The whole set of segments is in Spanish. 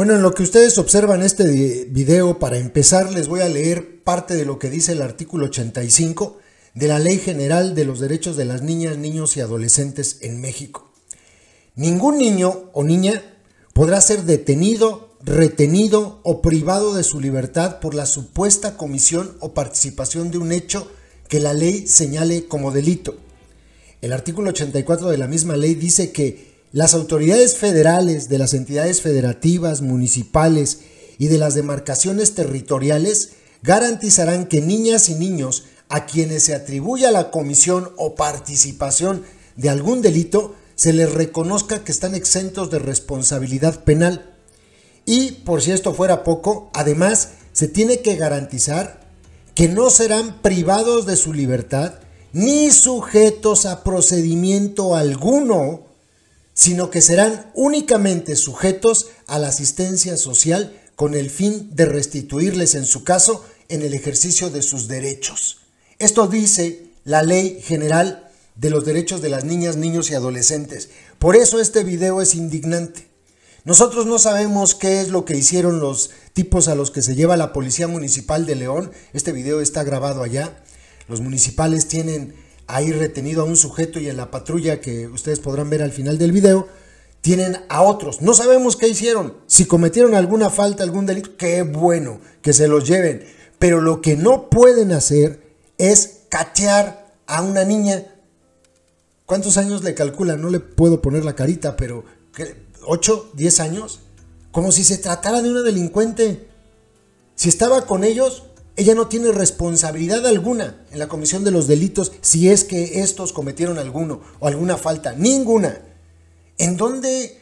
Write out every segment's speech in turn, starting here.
Bueno, en lo que ustedes observan este video, para empezar les voy a leer parte de lo que dice el artículo 85 de la Ley General de los Derechos de las Niñas, Niños y Adolescentes en México. Ningún niño o niña podrá ser detenido, retenido o privado de su libertad por la supuesta comisión o participación de un hecho que la ley señale como delito. El artículo 84 de la misma ley dice que las autoridades federales de las entidades federativas, municipales y de las demarcaciones territoriales garantizarán que niñas y niños a quienes se atribuya la comisión o participación de algún delito se les reconozca que están exentos de responsabilidad penal. Y, por si esto fuera poco, además se tiene que garantizar que no serán privados de su libertad ni sujetos a procedimiento alguno, sino que serán únicamente sujetos a la asistencia social con el fin de restituirles, en su caso, en el ejercicio de sus derechos. Esto dice la Ley General de los Derechos de las Niñas, Niños y Adolescentes. Por eso este video es indignante. Nosotros no sabemos qué es lo que hicieron los tipos a los que se lleva la Policía Municipal de León. Este video está grabado allá. Los municipales tienen ahí retenido a un sujeto y en la patrulla, que ustedes podrán ver al final del video, tienen a otros. No sabemos qué hicieron. Si cometieron alguna falta, algún delito, qué bueno que se los lleven. Pero lo que no pueden hacer es cachear a una niña. ¿Cuántos años le calculan? No le puedo poner la carita, pero ¿8, 10 años? Como si se tratara de una delincuente. Si estaba con ellos, ella no tiene responsabilidad alguna en la comisión de los delitos si es que estos cometieron alguno o alguna falta. Ninguna. ¿En dónde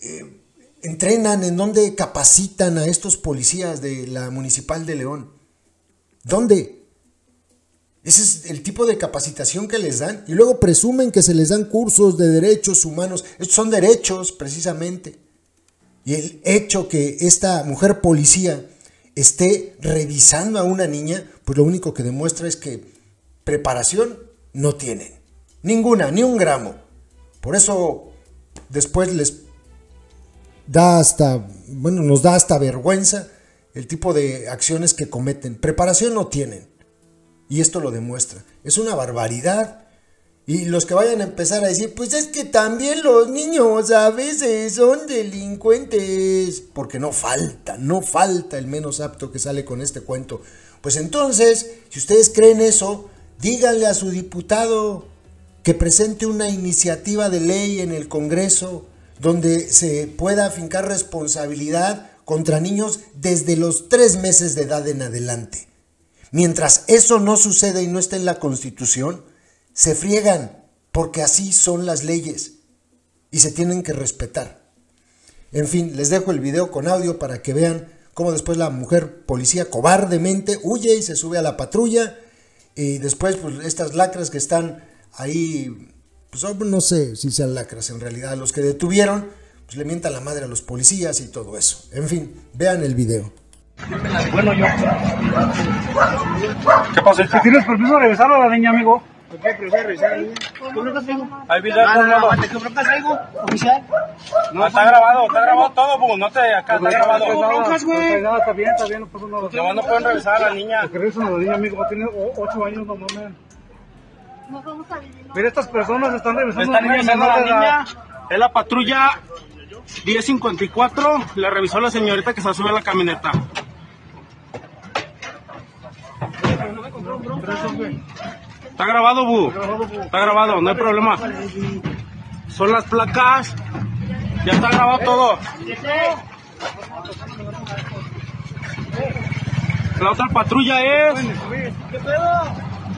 entrenan, en dónde capacitan a estos policías de la Municipal de León? ¿Dónde? Ese es el tipo de capacitación que les dan. Y luego presumen que se les dan cursos de derechos humanos. Estos son derechos, precisamente. Y el hecho que esta mujer policía esté revisando a una niña, pues lo único que demuestra es que preparación no tienen. Ninguna, ni un gramo. Por eso después les da nos da hasta vergüenza el tipo de acciones que cometen. Preparación no tienen. Y esto lo demuestra. Es una barbaridad. Y los que vayan a empezar a decir, pues es que también los niños a veces son delincuentes. Porque no falta el menos apto que sale con este cuento. Pues entonces, si ustedes creen eso, díganle a su diputado que presente una iniciativa de ley en el Congreso donde se pueda afincar responsabilidad contra niños desde los 3 meses de edad en adelante. Mientras eso no suceda y no esté en la Constitución, se friegan, porque así son las leyes y se tienen que respetar. En fin, les dejo el video con audio para que vean cómo después la mujer policía cobardemente huye y se sube a la patrulla, y después pues estas lacras que están ahí, pues no sé si sean lacras en realidad, los que detuvieron, pues le mientan la madre a los policías y todo eso. En fin, vean el video. Bueno, yo. ¿Qué pasó? ¿Tienes permiso de revisar a la niña, amigo? ¿Por qué permiso de revisar a la niña? ¿Qué broncas traigo? Hay video con No, ¿qué broncas traigo, oficial? No, está grabado todo, bu. No te acá, está grabado. ¿Qué broncas, güey? No, está bien, no pasa nada. No pueden revisar a la niña. Porque revisan a la niña, amigo. Tiene 8 años, no mames. Nos vamos a vivir. Mira, estas personas están revisando a la niña. Es la patrulla 1054. Le revisó la señorita que se sube a la camioneta. Está grabado, bu. Está grabado, no hay problema. Son las placas. Ya está grabado todo. La otra patrulla es... ¿Qué pedo?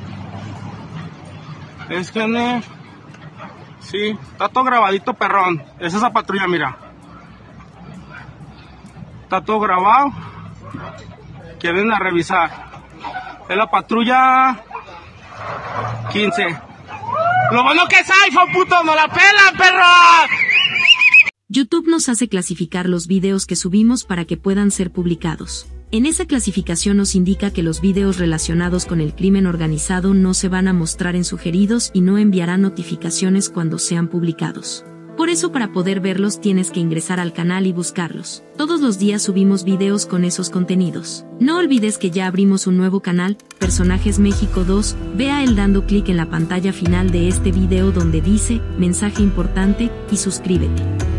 Es que... Sí, está todo grabadito, perrón. Es esa patrulla, mira. Está todo grabado. Quieren a revisar. Es la patrulla 15. Lo bueno que es iPhone, puto, no la pelan, perro. YouTube nos hace clasificar los videos que subimos para que puedan ser publicados. En esa clasificación nos indica que los videos relacionados con el crimen organizado no se van a mostrar en sugeridos y no enviará notificaciones cuando sean publicados. Por Por eso para poder verlos tienes que ingresar al canal y buscarlos. Todos los días subimos videos con esos contenidos. No olvides que ya abrimos un nuevo canal, Personajes México 2, ve a él dando clic en la pantalla final de este video donde dice, mensaje importante, y suscríbete.